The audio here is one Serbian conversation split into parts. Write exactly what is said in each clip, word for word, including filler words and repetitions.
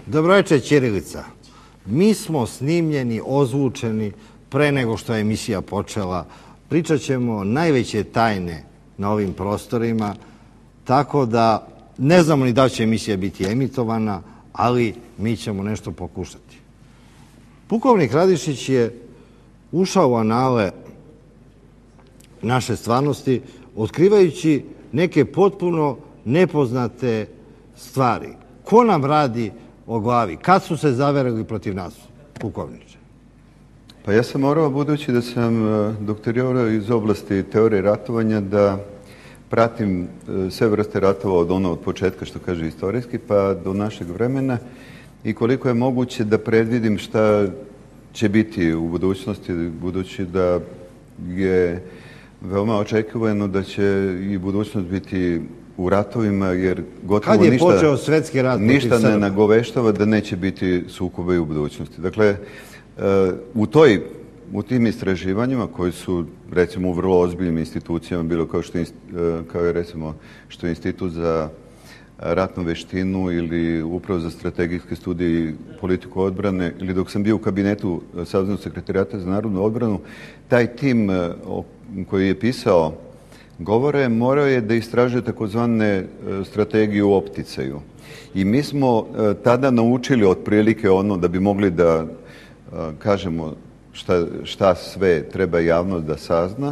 Dobroveče, Ćirilica. Mi smo snimljeni, ozvučeni pre nego što je emisija počela. Pričat ćemo najveće tajne na ovim prostorima, tako da ne znamo ni da li će emisija biti emitovana, ali mi ćemo nešto pokušati. Pukovnik Radišić je ušao u anale naše stvarnosti, otkrivajući neke potpuno nepoznate stvari. Ko nam radi o glavi? Kad su se zaverili protiv nas, pukovniče? Pa ja sam morao, budući da sam doktorirao iz oblasti teorije ratovanja, da pratim sve vrste ratova od ono od početka, što kaže istorijski, pa do našeg vremena i koliko je moguće da predvidim šta će biti u budućnosti, budući da je veoma očekivano da će i budućnost biti u ratovima, jer gotovo je ništa, počeo svetski rat ništa ne nagoveštava da neće biti sukoba i u budućnosti. Dakle, u toj u tim istraživanjima koji su, recimo, u vrlo ozbiljnim institucijama, bilo kao što je, kao je recimo, što je Institut za ratnu veštinu ili Upravo za strategijske studije i politiku odbrane, ili dok sam bio u kabinetu Saveznog sekretarijata za narodnu odbranu, taj tim koji je pisao govore morao je da istražuje takozvane strategije u opticaju. I mi smo tada naučili otprilike ono da bi mogli da kažemo šta, šta sve treba javnost da sazna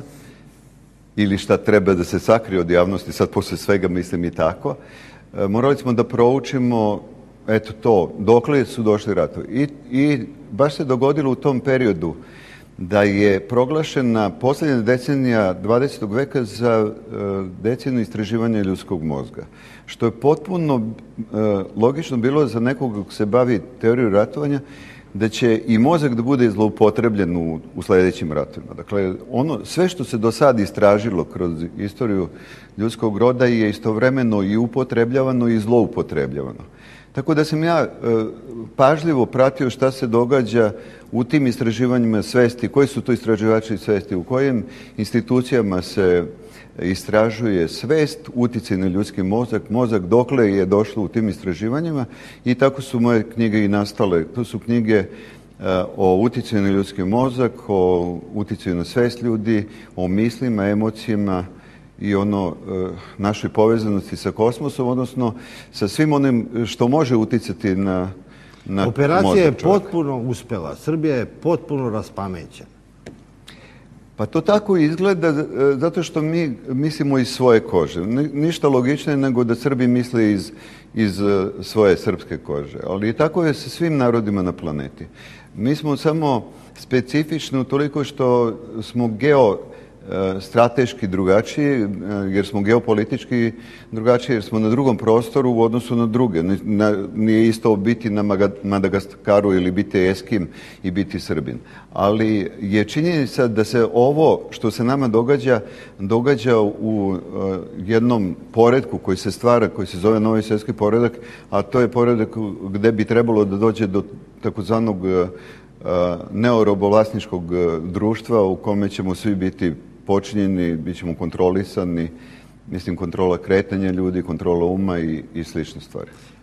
ili šta treba da se sakrije od javnosti, sad posle svega mislim i tako. Morali smo da proučimo, eto to, dokle su došli ratovi. I, i baš se dogodilo u tom periodu da je proglašena posljednja decenija dvadesetog veka za deceniju istraživanja ljudskog mozga. Što je potpuno logično bilo za nekog ko se bavi teorijom ratovanja, da će i mozak da bude zloupotrebljen u, u sljedećim ratovima. Dakle, ono, sve što se do sad istražilo kroz istoriju ljudskog roda je istovremeno i upotrebljavano i zloupotrebljavano. Tako da sam ja e, pažljivo pratio šta se događa u tim istraživanjima svesti, koji su to istraživači svesti, u kojim institucijama se istražuje svest, uticaj na ljudski mozak, mozak dokle je došlo u tim istraživanjima i tako su moje knjige i nastale. To su knjige o uticaju na ljudski mozak, o uticaju na svest ljudi, o mislima, emocijama i ono našoj povezanosti sa kosmosom, odnosno sa svim onim što može uticati na, na Operacija je potpuno uspela. Srbija je potpuno raspamećena. Pa to tako izgleda zato što mi mislimo iz svoje kože. Ništa logičnije nego da Srbi misle iz, iz svoje srpske kože. Ali tako je sa svim narodima na planeti. Mi smo samo specifični utoliko što smo geo strateški drugačiji, jer smo geopolitički drugačiji, jer smo na drugom prostoru u odnosu na druge. Nije isto biti na Madagaskaru ili biti Eskim i biti Srbin. Ali je činjenica da se ovo što se nama događa, događa u jednom poredku koji se stvara, koji se zove novi svjetski poredak, a to je poredak gde bi trebalo da dođe do takozvanog neorobovlasničkog društva u kome ćemo svi biti počinjeni, bit ćemo kontrolisani, mislim, kontrola kretanja ljudi, kontrola uma i, i slične stvari.